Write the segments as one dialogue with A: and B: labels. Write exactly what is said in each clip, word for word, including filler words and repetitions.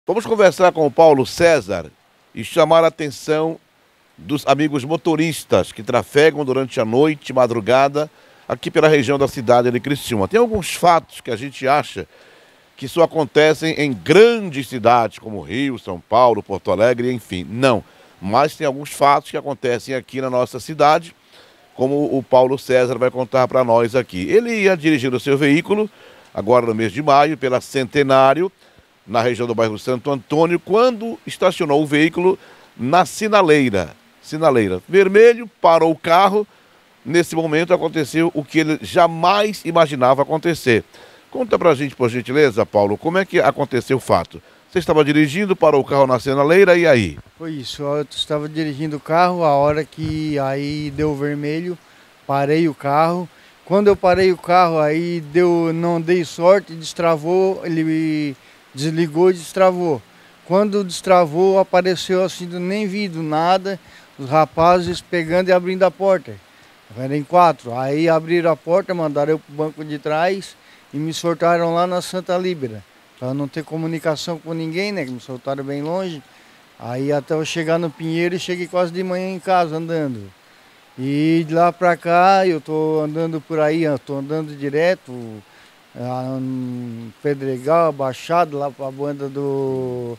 A: Vamos conversar com o Paulo César e chamar a atenção dos amigos motoristas que trafegam durante a noite, madrugada, aqui pela região da cidade de Criciúma. Tem alguns fatos que a gente acha que só acontecem em grandes cidades como Rio, São Paulo, Porto Alegre, enfim. Não, mas tem alguns fatos que acontecem aqui na nossa cidade, como o Paulo César vai contar para nós aqui. Ele ia dirigindo o seu veículo, agora no mês de maio, pela Centenário, na região do bairro Santo Antônio, quando estacionou o veículo na sinaleira. Sinaleira. Vermelho, parou o carro. Nesse momento aconteceu o que ele jamais imaginava acontecer. Conta pra gente, por gentileza, Paulo, como é que aconteceu o fato? Você estava dirigindo, parou o carro na sinaleira e aí?
B: Foi isso, eu estava dirigindo o carro, a hora que aí deu vermelho, parei o carro. Quando eu parei o carro, aí deu, não dei sorte, destravou, ele desligou e destravou. Quando destravou, apareceu assim, nem vi do nada, os rapazes pegando e abrindo a porta. Eram em quatro. Aí abriram a porta, mandaram eu para o banco de trás e me soltaram lá na Santa Líbera. Para não ter comunicação com ninguém, né? Que me soltaram bem longe. Aí até eu chegar no Pinheiro, cheguei quase de manhã em casa andando. E de lá para cá, eu tô andando por aí, estou andando direto, um Pedregal, Baixado, lá para a banda do...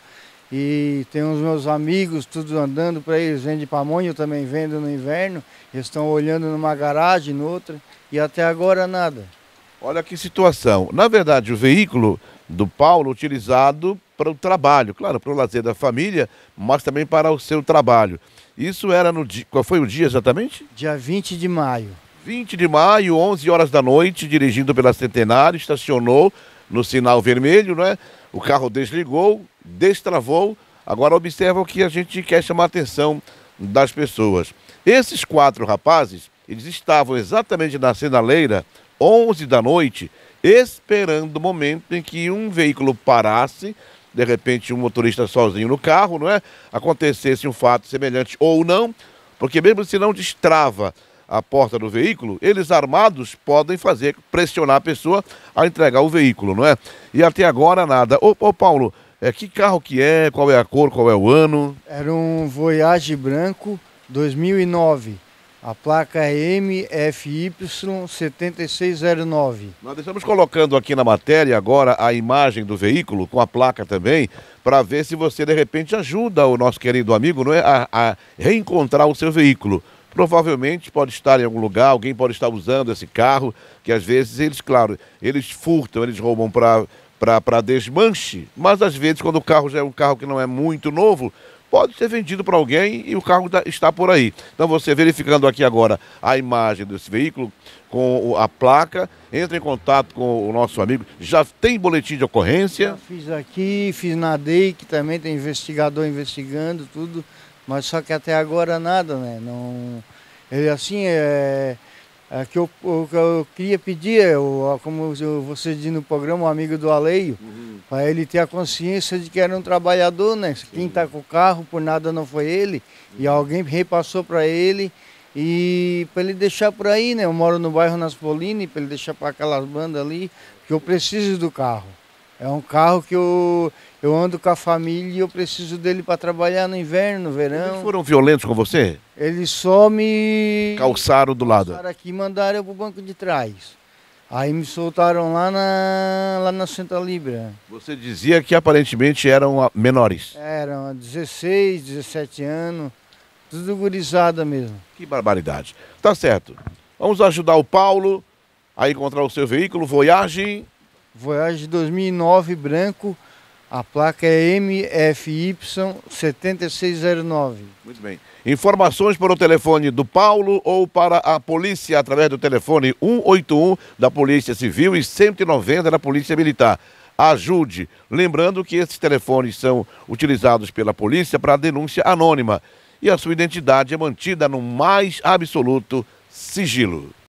B: E tem uns meus amigos, todos andando por aí, eles vendem pamonha, eu também vendo no inverno. Eles estão olhando numa garagem, noutra, e até agora nada.
A: Olha que situação. Na verdade, o veículo do Paulo utilizado para o trabalho, claro, para o lazer da família, mas também para o seu trabalho. Isso era no dia... Qual foi o dia exatamente?
B: Dia vinte de maio.
A: vinte de maio, onze horas da noite, dirigindo pela Centenário, estacionou no sinal vermelho, né? O carro desligou, destravou. Agora observa o que a gente quer chamar a atenção das pessoas. Esses quatro rapazes, eles estavam exatamente na sinaleira, onze da noite, esperando o momento em que um veículo parasse, de repente um motorista sozinho no carro, não é? Acontecesse um fato semelhante ou não, porque mesmo se não destrava a porta do veículo, eles armados podem fazer, pressionar a pessoa a entregar o veículo, não é? E até agora nada. Ô, ô Paulo, é, que carro que é, qual é a cor, qual é o ano?
B: Era um Voyage branco dois mil e nove. A placa é M F Y sete seis zero nove.
A: Nós estamos colocando aqui na matéria agora a imagem do veículo, com a placa também, para ver se você de repente ajuda o nosso querido amigo, não é, a, a reencontrar o seu veículo. Provavelmente pode estar em algum lugar, alguém pode estar usando esse carro, que às vezes eles, claro, eles furtam, eles roubam para para desmanche, mas às vezes quando o carro já é um carro que não é muito novo, pode ser vendido para alguém e o carro está por aí. Então você verificando aqui agora a imagem desse veículo com a placa, entra em contato com o nosso amigo. Já tem boletim de ocorrência?
B: Já fiz aqui, fiz na D E I, que também tem investigador investigando tudo, mas só que até agora nada, né? Não, ele assim, é, é que eu, o que eu queria pedir, eu, como você disse no programa, um amigo do Aleio, uhum, para ele ter a consciência de que era um trabalhador, né? Sim. Quem está com o carro, por nada não foi ele, uhum, e alguém repassou para ele, e para ele deixar por aí, né? Eu moro no bairro Naspolini, para ele deixar para aquelas bandas ali, que eu preciso do carro. É um carro que eu, eu ando com a família e eu preciso dele para trabalhar no inverno, no verão.
A: Eles foram violentos com você?
B: Eles só me...
A: Calçaram do lado?
B: Calçaram aqui e mandaram eu para o banco de trás. Aí me soltaram lá na, lá na Santa Líbera.
A: Você dizia que aparentemente eram menores?
B: Eram dezesseis, dezessete anos, tudo gurizada mesmo.
A: Que barbaridade. Tá certo. Vamos ajudar o Paulo a encontrar o seu veículo, Voyage...
B: Voyage dois mil e nove, branco, a placa é M F Y sete seis zero nove.
A: Muito bem. Informações para o telefone do Paulo ou para a polícia através do telefone um oito um da Polícia Civil e cento e noventa da Polícia Militar. Ajude. Lembrando que esses telefones são utilizados pela polícia para denúncia anônima e a sua identidade é mantida no mais absoluto sigilo.